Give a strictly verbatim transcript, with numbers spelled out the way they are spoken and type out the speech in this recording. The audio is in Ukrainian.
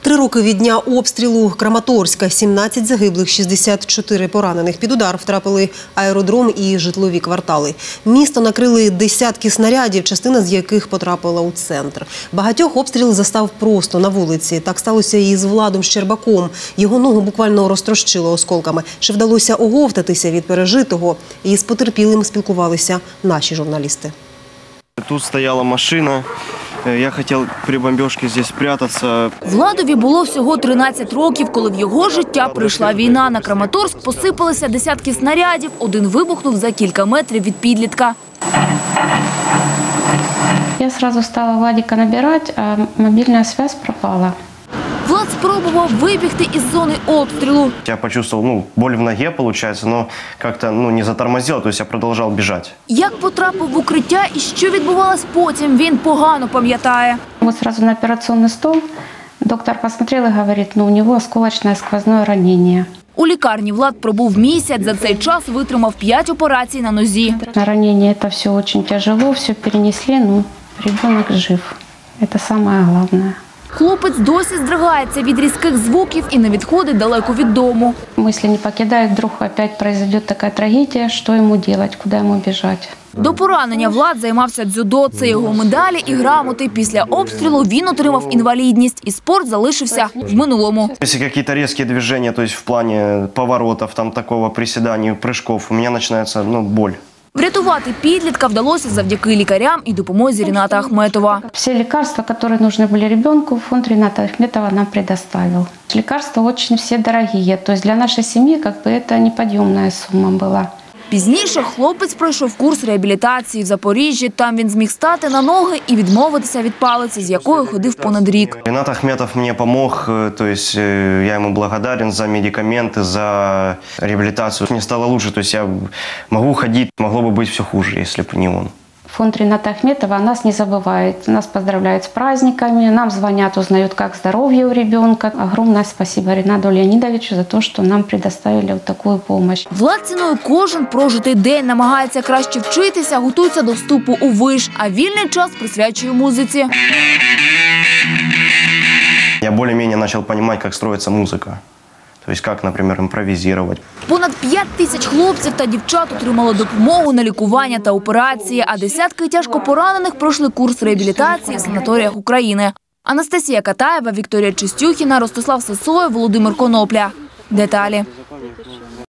Три роки від дня обстрілу Краматорська. сімнадцять загиблих, шістдесят чотири поранених. Під удар втрапили аеродром і житлові квартали. Місто накрили десятки снарядів, частина з яких потрапила у центр. Багатьох обстріл застав просто на вулиці. Так сталося і з Владом Щербаком. Його ногу буквально розтрощило осколками. Чи вдалося оговтатися від пережитого? І з потерпілим спілкувалися наші журналісти. Тут стояла машина. Я хотів при бомбіжці тут спрятатися. Владові було всього тринадцять років, коли в його життя прийшла війна. На Краматорськ посипалися десятки снарядів. Один вибухнув за кілька метрів від підлітка. Я одразу стала Владика набирати, а мобільна зв'язь пропала. Влад спробував вибігти із зони обстрілу. Я почувствовал, ну, боль в ноге, получается, но как-то, ну, не затормозил, то есть я продолжал бежать. Як потрапив в укриття і що відбувалось потім, він погано пам'ятає. Вот сразу на операционный стол доктор посмотрел и говорит, ну, у него осколочное сквозное ранение. У лікарні Влад пробув місяць, за цей час витримав п'ять операцій на нозі. На ранение это все очень тяжело, все перенесли, но ребенок жив. Это самое главное. Хлопець досі здригається від різких звуків і не відходить далеко від дому. Если не покидает, вдруг опять произойдет такая трагедия, что ему делать, куда ему бежать? До поранення Влад займався дзюдо. Це його медалі і грамоти. Після обстрілу він отримав інвалідність, і спорт залишився в минулому. Если какие-то резкие движения, то есть в плане поворотов, там такого приседаний, прыжков, у меня начинается, ну, боль. Врятувати підлітка вдалося завдяки лікарям і допомозі Ріната Ахметова. Все лекарства, которые нужны были ребенку, фонд Рината Ахметова нам предоставил. Лекарства очень все дорогие, то есть для нашей семьи как бы это неподъемная сумма была. Пізніше хлопець пройшов курс реабілітації в Запоріжжі. Там він зміг стати на ноги і відмовитися від палиці, з якою ходив понад рік. Ринат Ахметов мне помог, то есть я ему благодарен за медикаменты, за реабилитацию. Мне стало лучше, то есть я могу ходить, могло бы быть все хуже, если бы не он. Фонд Рината Ахметова нас не забывает, нас поздравляют с праздниками, нам звонят, узнают, как здоровье у ребенка. Огромное спасибо Ринату Леонидовичу за то, что нам предоставили вот такую помощь. Влад цінує кожен прожитий день, намагається краще вчитися, готується до вступу у виш, а вільний час присвячує музиці. Я более-менее начал понимать, как строится музыка. То есть как, например, импровизировать. Понад п'ять тисяч хлопців та дівчат отримали допомогу на лікування та операції, а десятки тяжко поранених пройшли курс реабілітації в санаторіях України. Анастасія Катаєва, Вікторія Чистюхіна, Ростислав Сисоєв, Володимир Конопля. Деталі.